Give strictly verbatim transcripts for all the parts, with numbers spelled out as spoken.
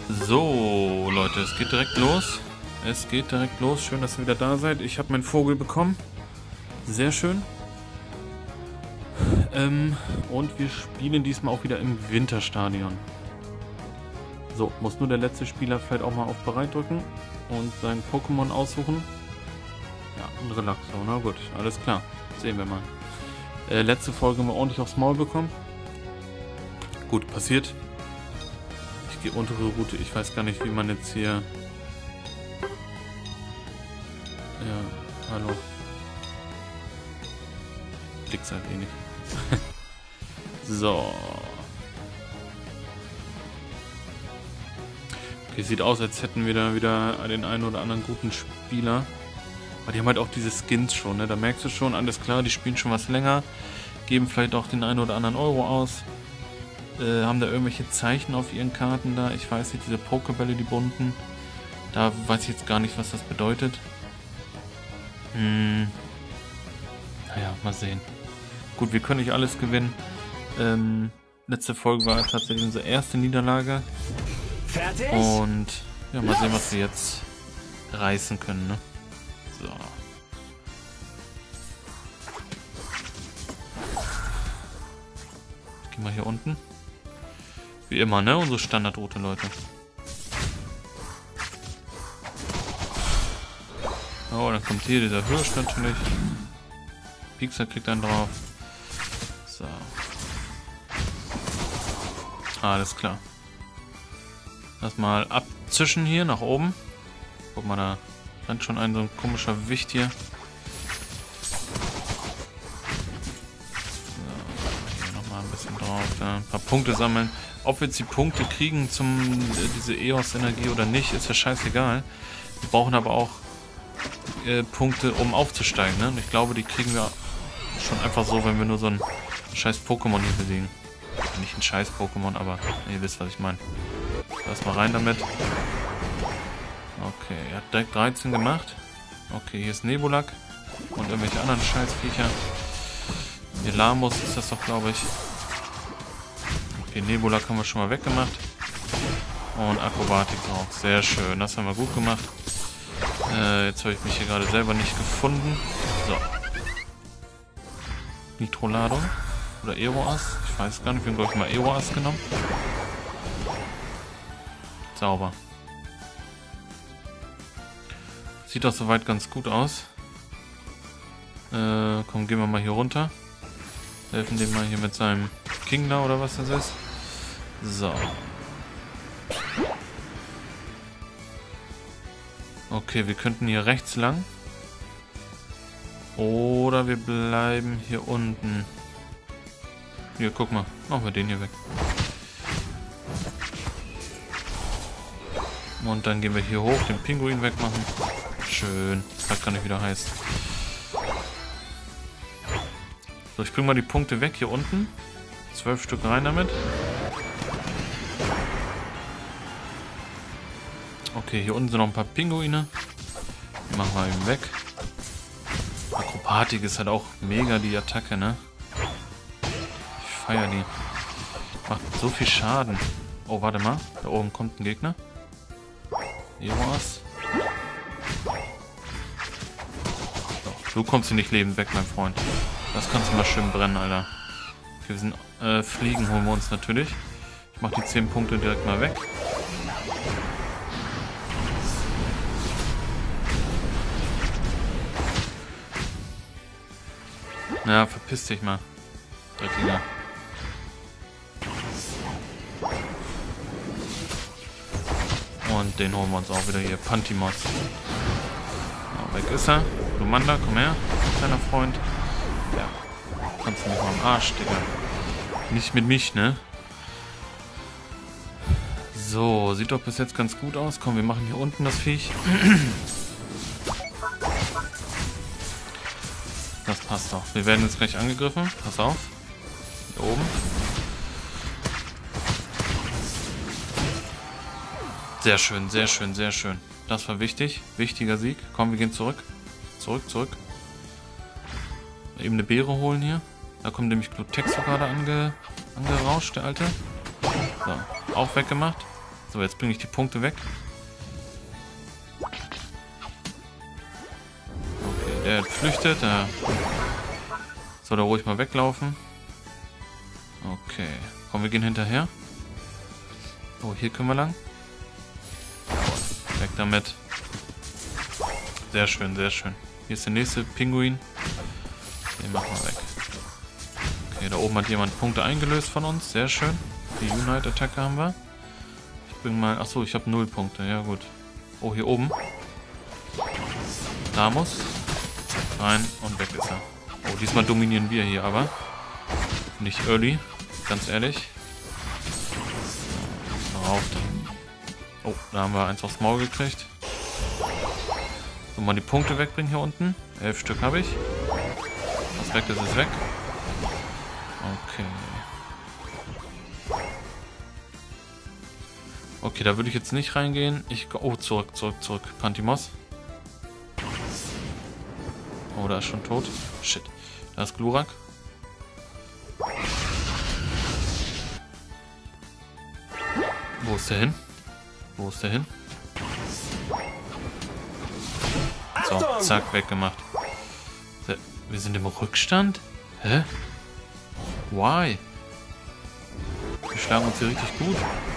So, Leute, es geht direkt los. Es geht direkt los. Schön, dass ihr wieder da seid. Ich habe meinen Vogel bekommen. Sehr schön. Ähm, und wir spielen diesmal auch wieder im Winterstadion. So, muss nur der letzte Spieler vielleicht auch mal auf Bereit drücken und sein Pokémon aussuchen. Ja, ein Relaxo, na gut, alles klar. Sehen wir mal. Äh, letzte Folge haben wir ordentlich aufs Maul bekommen. Gut, passiert. Ich gehe untere Route. Ich weiß gar nicht, wie man jetzt hier... Ja, hallo. Klick's halt eh nicht. So. Okay, sieht aus, als hätten wir da wieder den einen oder anderen guten Spieler. Aber die haben halt auch diese Skins schon, ne? Da merkst du schon, alles klar, die spielen schon was länger. Geben vielleicht auch den einen oder anderen Euro aus. Äh, haben da irgendwelche Zeichen auf ihren Karten da. Ich weiß nicht, diese Pokébälle, die bunten. Da weiß ich jetzt gar nicht, was das bedeutet. Hm. Naja, mal sehen. Gut, wir können nicht alles gewinnen. Ähm, letzte Folge war tatsächlich unsere erste Niederlage. Fertig? Und ja, mal sehen, was wir jetzt reißen können, ne? So. Gehen wir hier unten. Wie immer, ne? Unsere Standardroute, Leute. Oh, dann kommt hier dieser Hirsch natürlich. Pixar kriegt einen drauf. So. Alles klar. Lass mal abzischen hier nach oben. Guck mal, da rennt schon ein so ein komischer Wicht hier. So, hier nochmal ein bisschen drauf. Da ein paar Punkte sammeln. Ob wir jetzt die Punkte kriegen zum äh, diese E O S-Energie oder nicht, ist ja scheißegal. Wir brauchen aber auch äh, Punkte, um aufzusteigen. Ne? Und ich glaube, die kriegen wir schon einfach so, wenn wir nur so ein scheiß Pokémon hier besiegen. Nicht ein scheiß Pokémon, aber ihr wisst, was ich meine. Lass mal rein damit. Okay, er hat direkt dreizehn gemacht. Okay, hier ist Nebulak und irgendwelche anderen Scheißviecher. Elamus ist das doch, glaube ich. Okay, Nebulak haben wir schon mal weggemacht. Und Akrobatik auch. Sehr schön, das haben wir gut gemacht. Äh, jetzt habe ich mich hier gerade selber nicht gefunden. So. Nitrolado oder Aeroas. Ich weiß gar nicht, wir haben glaube ich mal Aeroas genommen. Sauber. Sieht doch soweit ganz gut aus. Äh, komm, gehen wir mal hier runter. Helfen dem mal hier mit seinem King da oder was das ist. So. Okay, wir könnten hier rechts lang. Oder wir bleiben hier unten. Hier, guck mal. Machen wir den hier weg. Und dann gehen wir hier hoch, den Pinguin wegmachen. Schön. Das kann nicht wieder heiß. So, ich bringe mal die Punkte weg hier unten. Zwölf Stück rein damit. Okay, hier unten sind noch ein paar Pinguine. Die machen wir eben weg. Akrobatik ist halt auch mega die Attacke, ne? Ich feiere die. Macht so viel Schaden. Oh, warte mal. Da oben kommt ein Gegner. Aeroas. So, du kommst hier nicht lebend weg, mein Freund. Das kannst du mal schön brennen, Alter. Okay, wir sind äh, Fliegen holen wir uns natürlich. Ich mach die zehn Punkte direkt mal weg. Ja, verpiss dich mal. Dreckiger. Und den holen wir uns auch wieder hier. Pantimos. Ja, weg ist er. Lumanda, komm her. Kleiner Freund. Ja. Kannst du mich mal am Arsch, Digga. Nicht mit mich, ne? So, sieht doch bis jetzt ganz gut aus. Komm, wir machen hier unten das Viech. Das passt doch. Wir werden jetzt gleich angegriffen. Pass auf. Hier oben. Sehr schön, sehr schön, sehr schön. Das war wichtig. Wichtiger Sieg. Komm, wir gehen zurück. Zurück, zurück. Eben eine Beere holen hier. Da kommt nämlich Glutexo gerade ange, angerauscht, der Alte. So, auch weggemacht. So, jetzt bringe ich die Punkte weg. Okay, der flüchtet. Der soll da ruhig mal weglaufen. Okay. Komm, wir gehen hinterher. Oh, hier können wir lang. Weg damit. Sehr schön, sehr schön. Hier ist der nächste Pinguin. Den machen wir weg. Okay, da oben hat jemand Punkte eingelöst von uns. Sehr schön. Die Unite-Attacke haben wir. Ich bin mal... Achso, ich habe null Punkte. Ja, gut. Oh, hier oben. Da muss. Rein und weg ist er. Oh, diesmal dominieren wir hier aber. Nicht early. Ganz ehrlich. Rauf da. Oh, da haben wir eins aufs Maul gekriegt. So, mal die Punkte wegbringen hier unten. Elf Stück habe ich. Was weg ist, ist weg. Okay. Okay, da würde ich jetzt nicht reingehen. Ich... Oh, zurück, zurück, zurück. Pantimos. Oh, da ist schon tot. Shit. Da ist Glurak. Wo ist der hin? Wo ist der hin? So, zack, weggemacht. Wir sind im Rückstand? Hä? Why? Wir schlagen uns hier richtig gut.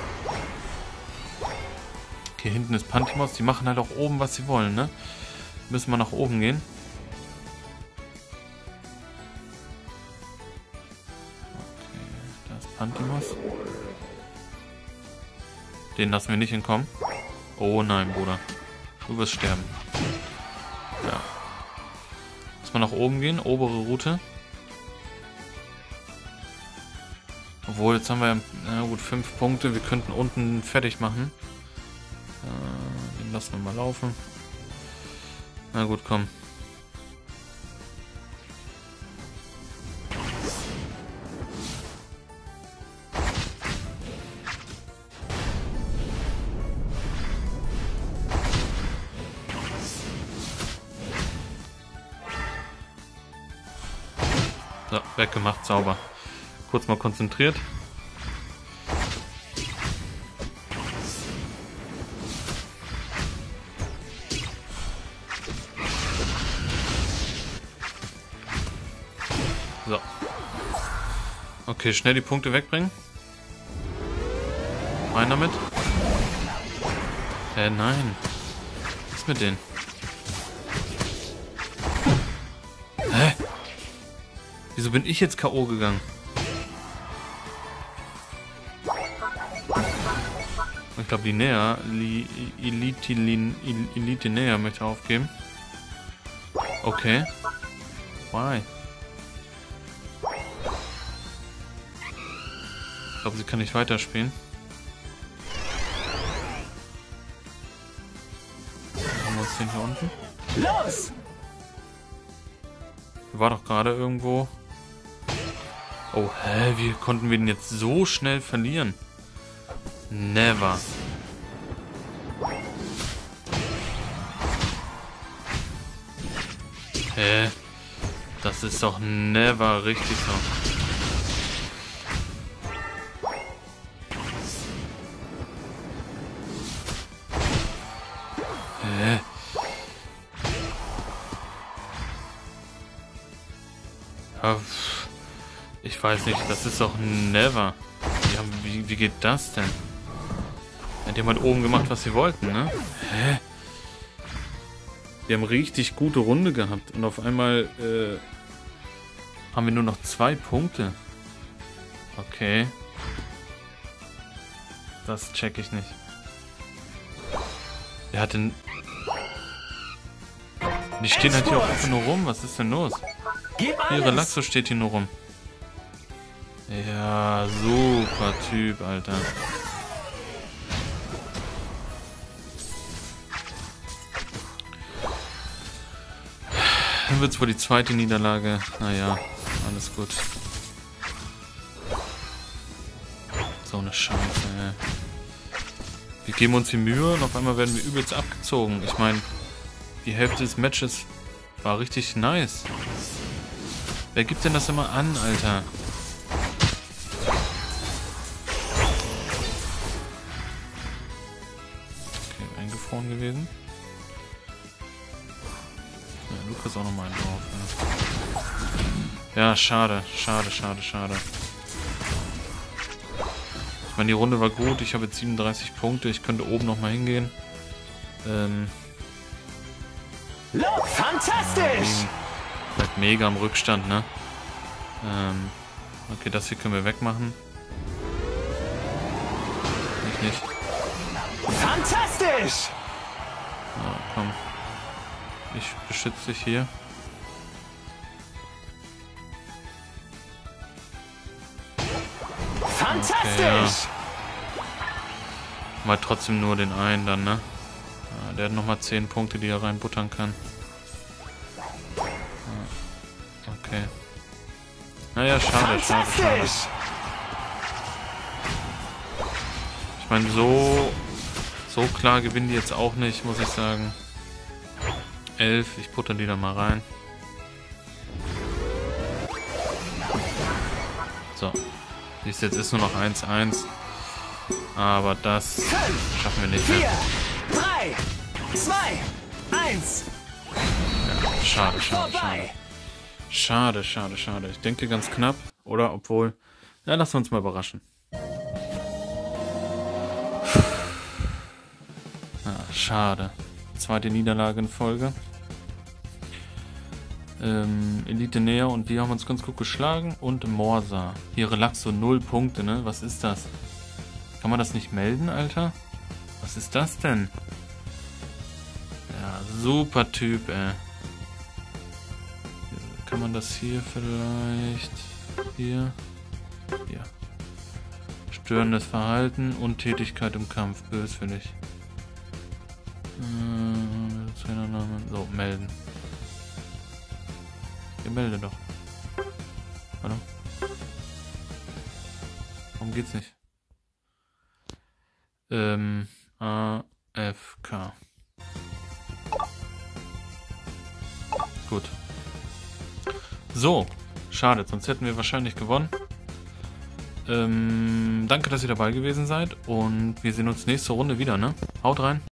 Okay, hinten ist Pantimos. Die machen halt auch oben, was sie wollen, ne? Müssen wir nach oben gehen. Okay, da ist Pantimos. Den lassen wir nicht entkommen. Oh nein, Bruder. Du wirst sterben. Ja. Muss man nach oben gehen. Obere Route. Obwohl, jetzt haben wir, na gut, fünf Punkte. Wir könnten unten fertig machen. Äh, den lassen wir mal laufen. Na gut, komm. So, weggemacht, sauber. Kurz mal konzentriert. So. Okay, schnell die Punkte wegbringen. Rein damit. Äh, nein. Was ist mit denen? Hä? Wieso bin ich jetzt K O gegangen? Ich glaube, Linnea, Li, Elite, Lin, Elite Linnea möchte aufgeben. Okay. Why? Ich glaube, sie kann nicht weiterspielen. Haben wir uns den hier unten? Los! War doch gerade irgendwo. Oh, hä? Wie konnten wir den jetzt so schnell verlieren? Never. Hä? Das ist doch never richtig so. Hä? Ja, ich weiß nicht, das ist doch never. Ja, wie, wie geht das denn? Die haben halt oben gemacht, was sie wollten, ne? Hä? Wir haben richtig gute Runde gehabt und auf einmal äh, haben wir nur noch zwei Punkte. Okay. Das check ich nicht. Wer hat denn... Die stehen halt hier auch einfach nur rum. Was ist denn los? Hier, Relaxo steht hier nur rum. Ja, super Typ, Alter. Dann wird es wohl die zweite Niederlage. Naja, alles gut. So eine Scheiße, ey. Wir geben uns die Mühe und auf einmal werden wir übelst abgezogen. Ich meine, die Hälfte des Matches war richtig nice. Wer gibt denn das immer an, Alter? eingefroren gewesen. Ja, du kriegst auch nochmal einen drauf. Ja. ja, schade, schade, schade, schade. Ich meine, die Runde war gut. Ich habe jetzt siebenunddreißig Punkte. Ich könnte oben nochmal hingehen. Ähm... Look, fantastisch! Ja, halt mega am Rückstand, ne? Ähm, okay, das hier können wir wegmachen. Ich nicht. Fantastisch! Ja, komm. Ich beschütze dich hier. Fantastisch! Okay, ja. Mal trotzdem nur den einen dann, ne? Ja, der hat nochmal zehn Punkte, die er reinbuttern kann. Ja, okay. Naja, schade, schade, schade. Ich meine, so, so klar gewinnen die jetzt auch nicht, muss ich sagen. elf, ich butter die da mal rein. So. Siehst du, jetzt ist nur noch eins eins. Aber das schaffen wir nicht. vier, drei, zwei, eins. Ja, schade, schade, schade. Schade, schade, schade. Ich denke ganz knapp. Oder obwohl... Ja, lassen wir uns mal überraschen. Ja, schade. Zweite Niederlage in Folge. Ähm, Elite näher und wir haben uns ganz gut geschlagen. Und Morsa. Hier Relaxo, null Punkte, ne? Was ist das? Kann man das nicht melden, Alter? Was ist das denn? Ja, super Typ, ey. Kann man das hier vielleicht... Hier... Hier. Störendes Verhalten, Untätigkeit im Kampf. Böswillig. Äh, Trainername. So, melden. Ihr meldet doch. Hallo? Warum geht's nicht? Ähm, A F K. Gut. So, schade, sonst hätten wir wahrscheinlich gewonnen. Ähm, danke, dass ihr dabei gewesen seid und wir sehen uns nächste Runde wieder, ne? Haut rein.